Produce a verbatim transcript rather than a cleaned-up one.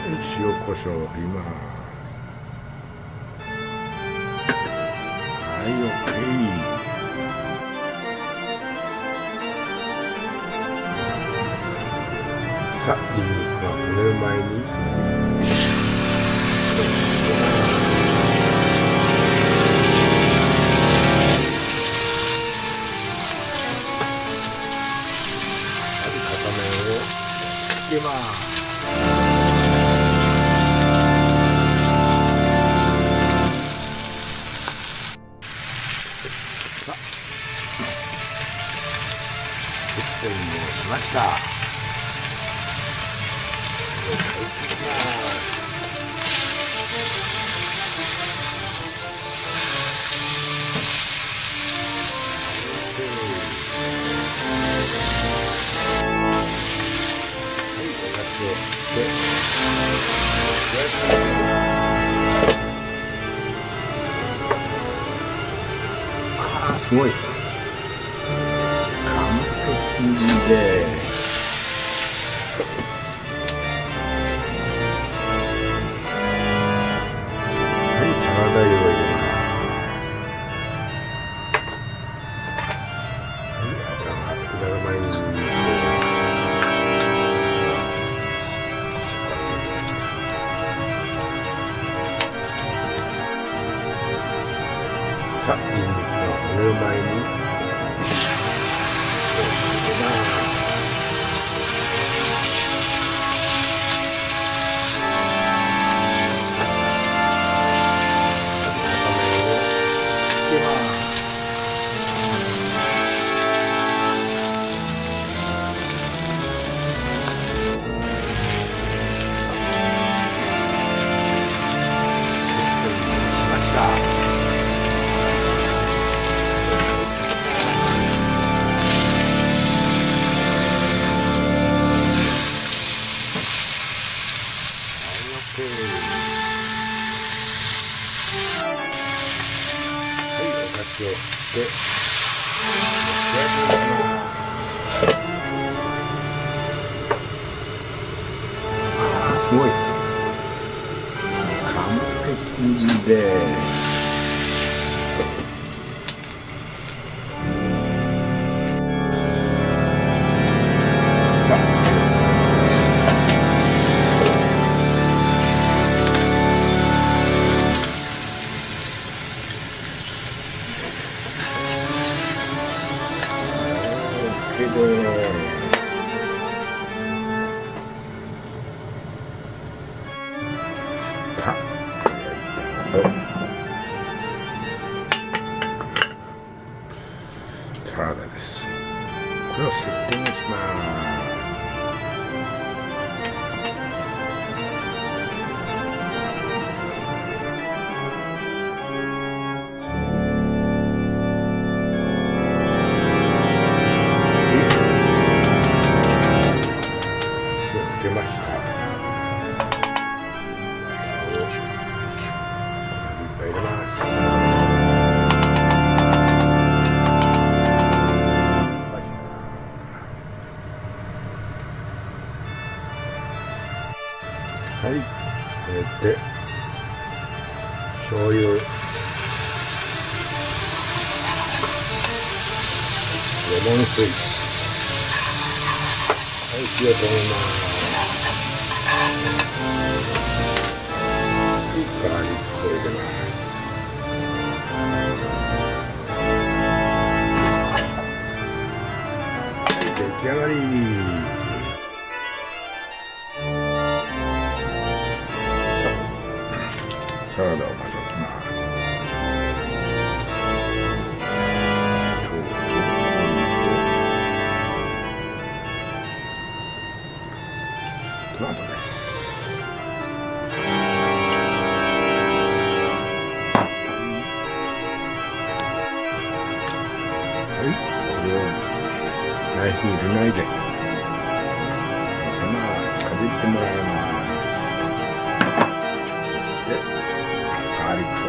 塩コショウを振ります。はい、オッケー。さあ、ニンニクが骨る前に片面をつけます。さあ、いっせんにしました。ああ、すごい。完璧です。はい、サラダ油を入れます。はい、油が熱くなる前にニンニクを。さあ、ニンニクを入れる前に入れます。をしてあーすごい完璧です。サラダです。これをセッティングします。塩つけました。いっぱい入れます。はい、これで醤油、レモン水、はい、火を止めます。はい、ガーリックを入れます。はい、出来上がり。サラダを混ぜます。トマトです。はい、これをナイフ入れないで、まあ、かぶってもらいます。でガーリック